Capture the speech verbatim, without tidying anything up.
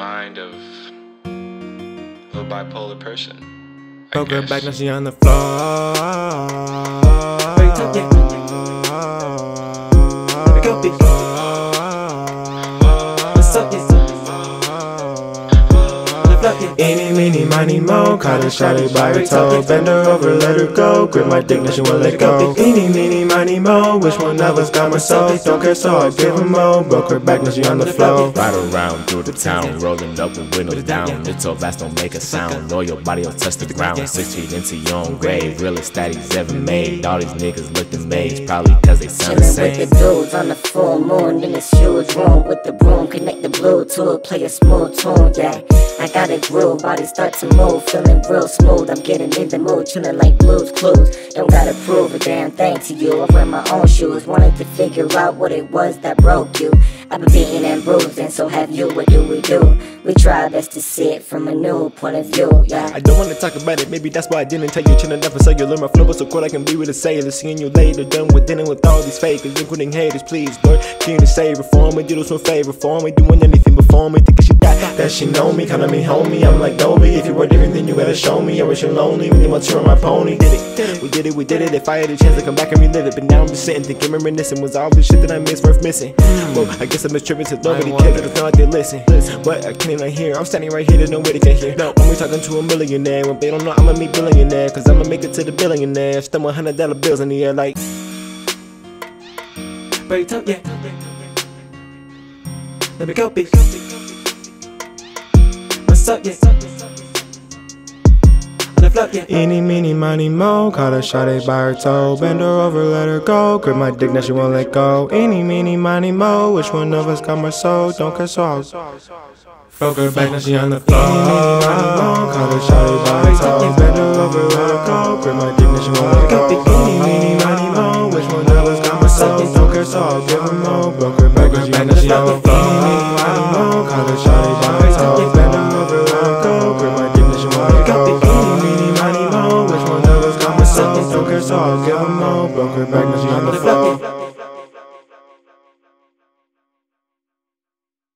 mind of a bipolar person. Broke her back, now she on the floor. What's up, yeah? Eeny, meeny, miny, mo. Caught her shawty by her toe. Bend her over, let her go. Grip my dick, now she won't let go. Eeny, meeny, miny, mo. Which one of us got my soul? Don't care, so I give her mo. Broke her back, now she on the floor. Ride around through the town, rolling up with windows down. Little vast don't make a sound, know your body will touch the ground. Six feet into your own grave, realest that he's ever made. All these niggas look amazed, probably cause they sound the same. Chillin' with the dudes on the full moon in this huge room with the broom. Connect the Bluetooth, play a smooth tune, yeah. I got a groove, body start to move, feeling real smooth. I'm getting in the mood, chillin' like Blue's Clues. Don't gotta prove a damn thing to you. I wear my own shoes, wanted to figure out what it was that broke you. I've been beaten and bruised, and so have you. What do we do? We try our best to see it from a new point of view, yeah. I don't wanna talk about it, maybe that's why I didn't tell you. Chillin' up so you learn my flow, but so cool I can be with a sailor. Seeing you later, done with dealing with all these fakers, including haters. Please, Lord, can you save her for me? Do this one favor for me, doing anything before me. Thinking she got that she know me, calling me homie. I'm like, Dobie, if you were different, then you gotta show me. I wish you're lonely, we want to on my pony. Did it, we did it, we did it. If I had a chance to come back and relive it, but now I'm just sitting thinking, reminiscing. Was all the shit that I missed worth missing? Well, I guess I'm just tripping to nobody cares, it's not like they listen. But I can't like hear, I'm standing right here, there's nobody can hear. No, I'm talking to a millionaire. When they don't know, I'ma meet billionaire, cause I'ma make it to the billionaire. Stumble hundred dollar bills in the air like break up, yeah. Let me go, bitch. What's up, yeah? Eeny, meeny, miny, mo. Caught her shawty by her toe. Bend her over, let her go. Grip my dick, now she won't let go. Eeny, meeny, miny, mo. Which one of us got my soul? Don't care, so broke her back, now she on the floor. Eeny, meeny, miny, mo. Caught her shawty by her toe. Bend her over, let her go. Grip my dick, now she won't let go. Eeny, meeny, miny, mo. Which one of us got my soul? Don't care, so I'll give her mo. Broke her back, now she on the floor. Eeny, meeny, miny, mo. Caught her shawty by her toe. Bend her over, let her go. Grip my dick, now she won't let go. Don't care, so I'll give her mo. Broke her back, now she on the floor.